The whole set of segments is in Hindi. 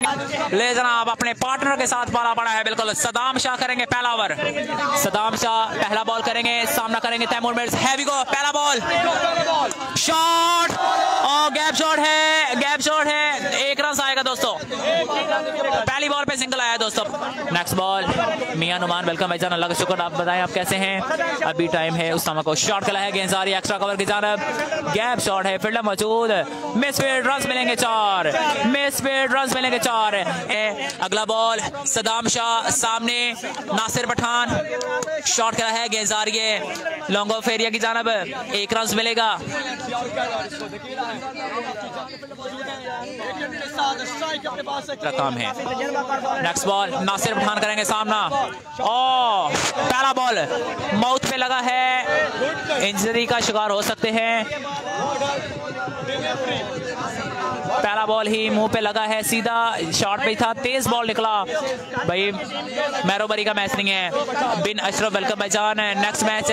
ले जनाब अपने पार्टनर के साथ पाला पड़ा है बिल्कुल। सदाम शाह करेंगे पहला ओवर। सदाम शाह पहला बॉल करेंगे, सामना करेंगे तैमूर मिर्जा। हैवी गो, पहला बॉल शॉट और गैप शॉट है, गैप शॉट है। 1 रन आएगा दोस्तों, पहली बॉल पे सिंगल आया दोस्तों। नेक्स्ट बॉल मियां नुमान, वेलकम भाईजान, अल्लाह का शुक्र। आप बताएं आप कैसे हैं? अभी टाइम है उस समय को। शॉट खेला है गेंदसारी एक्स्ट्रा कवर की जानब, गैप शॉट है, फील्डर मौजूद, मिस फील्ड, रन मिलेंगे 4, मिस फील्ड, रन मिलेंगे 4। अगला बॉल सदाम शाह, सामने नासिर पठान, शॉट खेला है गेंदसारी लॉन्ग ऑफ एरिया की जानब, 1 रन मिलेगा। रकम है। नेक्स्ट बॉल नासिर पठान करेंगे सामना, और पहला बॉल माउथ पे लगा है, इंजरी का शिकार हो सकते हैं। पहला बॉल ही मुंह पे लगा है, सीधा शॉट पे था, तेज बॉल निकला भाई। मैरोबरी का मैच नहीं है। बिन अशरफ, वेलकम भाईजान। Next match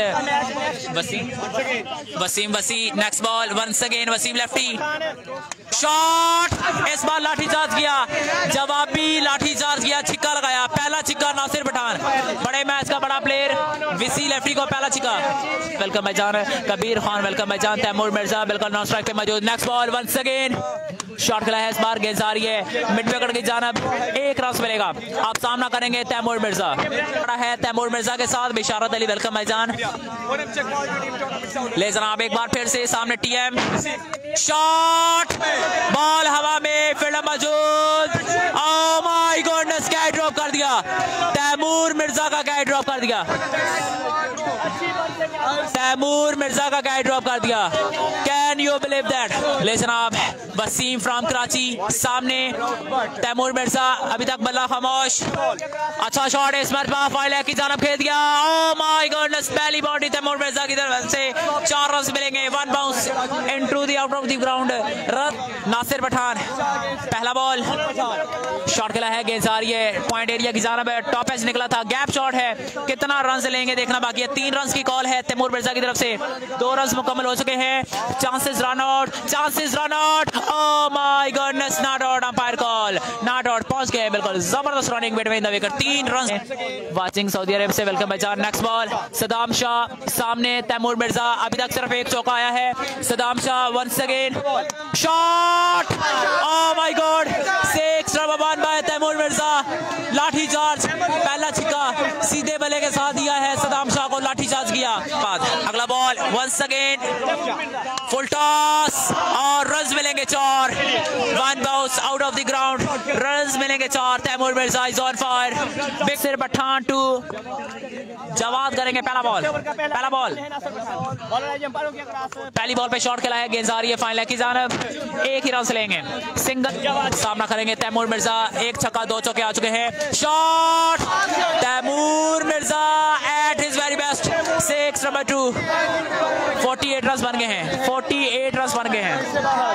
Wasim next ball once again Wasim lefty, shot, इस बार लाठीचार्ज किया, जवाबी लाठीचार्ज किया, छिक्का लगाया, पहला छिक्का नासिर पठान। बड़े मैच का बड़ा प्लेयर वसी लेफ्टी को पहला छिक्का। वेलकम भाईजान। कबीर खान, वेलकम भाईजान। तैमूर मिर्जा बिल्कुल नॉन स्ट्राइक पे मौजूद। Next ball once again shot खेला है, इस बार गेंदसारी है मिड विकेट की जानब, 1 रन मिलेगा। आप सामना करेंगे तैमूर मिर्जा, खड़ा है तैमूर मिर्जा के साथ बिशारत अली, वेलकम भाईजान। ले जनाब एक बार फिर से सामने टीएम, शॉट, बॉल हवा में, फील्डर मौजूद, oh my goodness, catch drop कर दिया तैमूर मिर्जा का, कैच ड्रॉप कर दिया तैमूर मिर्जा का, कैच ड्रॉप कर दिया। Can you believe that? ले जनाब वसीम फ्रॉम कराची, सामने तैमूर मिर्जा, अभी तक बल्ला खामोश। अच्छा शॉट है, इस मरतबा फाइल की जानब खेल दिया, ओह माय गॉडनेस, पहली बॉडी तैमूर मिर्जा की तरफ से, 4 रन मिलेंगे। 1 bounce into the out of the ground. Nasir Pathan पहला बॉल, शॉट खेला है गेंदसारी है पॉइंट एरिया की जानब, टॉप एज निकला था, गैप शॉट है, कितना रन लेंगे देखना बाकी है। 3 रन की कॉल है तैमूर मिर्जा की तरफ से, 2 रन मुकम्मल हो चुके हैं। Chances run out, chances run out, oh my goodness, not out, umpire call not out, पहुंच गए बिल्कुल, जबरदस्त running between the wicket, 3 run. Watching सऊदी अरब से, वेलकम भाईजान। नेक्स्ट बॉल सदाम शाह, सामने तैमूर मिर्जा, अभी तक सिर्फ 1 चौका आया है। Saddam Shah once again shot, oh my god, 6 run won by Taimur Mirza, lathi charge, पहला छिक्का सीधे बल्ले के साथ दिया है, सदाम शाह को लाठी चार्ज किया। अगला ball once again full toss, और रन मिलेंगे 4, 1 bounce out of the ground, run मिलेंगे 4। Taimur Mirza is on fire. Nasir Pathan टू जवाब करेंगे पहला बॉल, पहला बॉल, पहली बॉल पे शॉट खेला है गेंदसारी है फाइनल की जानब, 1 ही रन लेंगे, सिंगल। सामना करेंगे तैमूर मिर्जा, 1 छक्का 2 चौके आ चुके हैं। Shot, Taimur Mirza at his very best, 6 number 2, 48 run बन गए हैं, 48 रन बन गए हैं।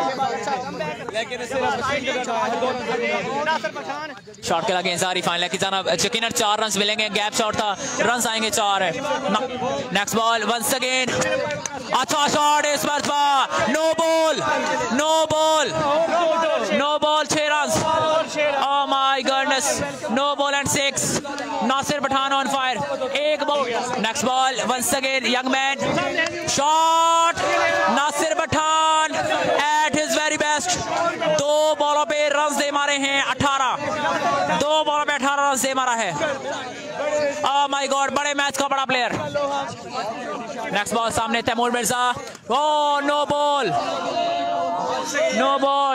शॉट खेला गेंदसारी फाइनल की जानब, यकीनन 4 रन मिलेंगे, गैप शॉट था, रन आएंगे 4। नेक्स्ट बॉल वंस अगेन, अच्छा शॉट इस मरतबा, no ball, no ball, no ball, 6 run, oh my goodness, no ball and 6। Nasir Pathan on fire, 1 ball. Next ball once again young man, shot, Nasir Pathan at his very best, 2 बॉलों पे रन दे मारे हैं 18, 2 बॉलों पे 18 रन दे मारा है। ओह माय गॉड, बड़े मैच का बड़ा प्लेयर। नेक्स्ट बॉल सामने Taimur Mirza, oh no ball, no ball,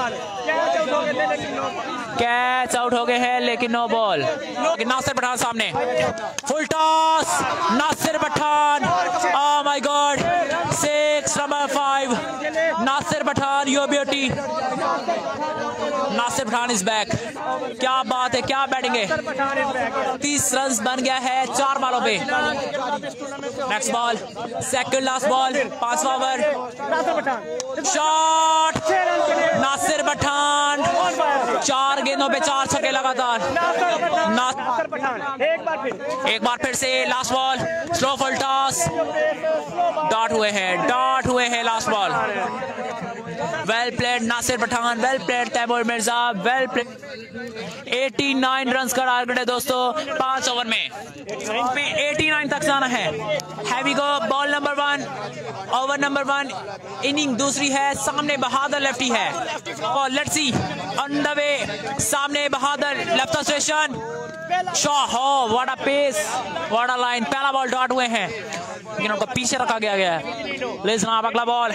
catch out हो गए हैं लेकिन नो बॉल। नासिर पठान सामने, full toss, Nasir Pathan, oh my god, 6 number 5, Nasir Pathan your beauty, Nasir Pathan is back, क्या बात है, क्या बैटिंग है, 30 रन बन गया है 4 बॉलों पे। Next ball second last ball, 5वां ओवर, शॉट, नासिर पठान, 4 गेंदों पे 4 छक्के लगातार। एक बार फिर से last ball, slow full toss, dot हुए हैं, डॉट हुए हैं last ball. Well played Nasir Pathan, well played Taimur Mirza, well played. 89 run का टारगेट है दोस्तों 5 ओवर में 89 तक जाना है। हैवी गो, ball number 1, over number 1, inning दूसरी है। सामने बहादुर लेफ्टी है और let's see on the way. सामने बहादुर लेफ्ट स्टेशन शॉट, हो what a pace, what a line. पहला बॉल डॉट हुए हैं लेकिन उनको पीछे रखा गया है। ले जनाब अगला बॉल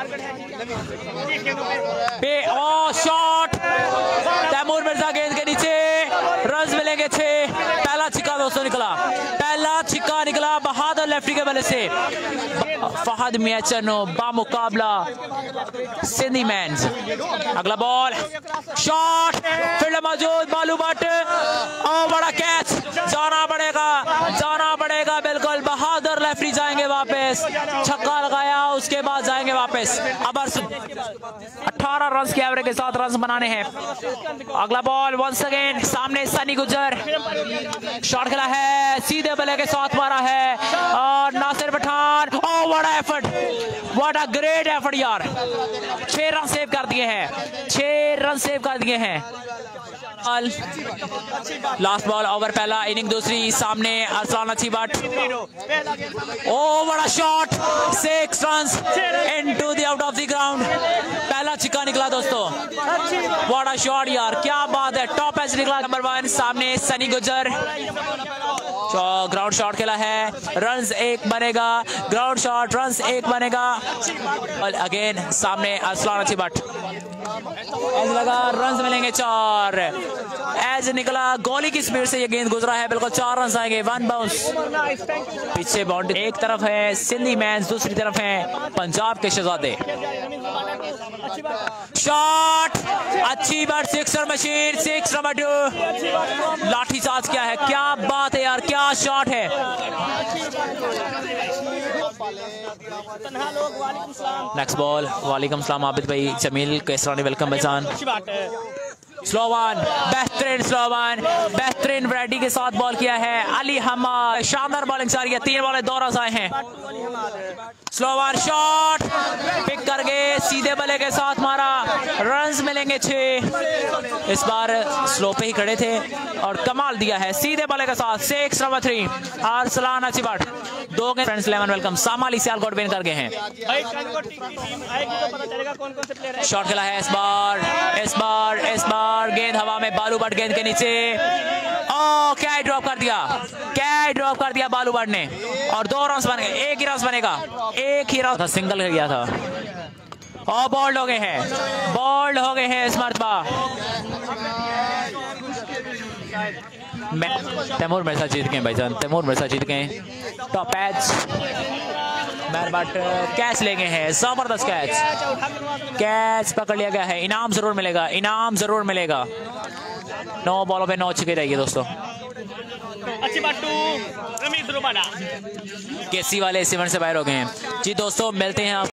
पे, ओ शॉट तैमूर मिर्जा गेंद के नीचे, रन मिलेंगे 6। पहला छिक्का दोस्तों निकला, पहला छिक्का निकला बहादुर लेफ्टी के बल्ले से। फहद मियाचनो बामुकाबला सिंधी मैन्स। अगला बॉल शॉट, फील्ड मौजूद बालू बट, ओ बड़ा कैच, जाना पड़ेगा बिल्कुल। बहादुर लेफ्टी जाएंगे वापस, छक्का लगाया उसके बाद जाएंगे वापस। अब 18 रन के एवरेज के साथ रन बनाने हैं। अगला बॉल वंस अगेन, सामने सनी गुजर, शॉट खेला है, सीधे बल्ले के साथ मारा है और Nasir Pathan, oh what a effort, what a great effort यार। 6 रन सेव कर दिए हैं, 6 रन सेव कर दिए हैं। लास्ट बॉल ओवर पहला, इनिंग दूसरी। सामने अरसलान अच्छी बट, ओ बड़ा shot, 6 runs into the out of the ground. पहला छिक्का निकला दोस्तों, बड़ा शॉट यार, क्या बात है, टॉप एज निकला। नंबर 1 सामने सनी गुजर, ग्राउंड शॉट खेला है, रन्स 1 बनेगा, ग्राउंड शॉट रन्स 1 बनेगा। और अगेन सामने अरसलान अच्छी बट, ऐसे लगा रन्स मिलेंगे 4। एज निकला, गोली की स्पीड से ये गेंद गुजरा है, बिल्कुल 4 रन आएंगे। 1 बाउंस, पीछे बाउंड्री। एक तरफ है सिंधी मैन्स, दूसरी तरफ है पंजाब के शहजादे। शॉट, अच्छी बात, 6 रन मशीन, 6 नंबर 2। लाठी चार्ज क्या है, क्या बात है यार, क्या शॉट है। नेक्स्ट बॉल, वालेकुम सलाम आबिद भाई, जमील कैसरानी, वेलकम बचान। स्लो वन, बेहतरीन स्लो वन, बेहतरीन वैरायटी के साथ बॉल किया है अली हमाद, शानदार बॉलिंग जा रही है। 3 बॉलें 2 रन आए हैं। स्लो वन शॉट, पिक करके सीधे बल्ले के साथ मारा, रन्स मिलेंगे 6। इस बार स्लो पे ही खड़े थे और कमाल दिया है सीधे बल्ले के साथ। 6 नंबर 3 अरसलान अच्छी बात। 2 के फ्रेंड्स 11 वेलकम, सामाली सियालकोट विन कर गए हैं। शॉट खेला है इस बार गेंद हवा में, बालू बट गेंद के नीचे, ओ क्या ड्रॉप कर दिया बालू बट ने और 2 रन बन गए। 1 ही रन बनेगा, 1 ही रन, सिंगल गया था और बोल्ड हो गए हैं इस मरतबा। तैमूर मिर्जा जीत गए भाईजान, तैमूर मिर्जा जीत गए। टॉप एज बट कैच ले गए हैं, जबरदस्त कैच पकड़ लिया गया है। इनाम जरूर मिलेगा। 9 बॉलों पे 9 छिके रहेगी दोस्तों। केसी वाले 7 से बाहर हो गए हैं जी दोस्तों, मिलते हैं आप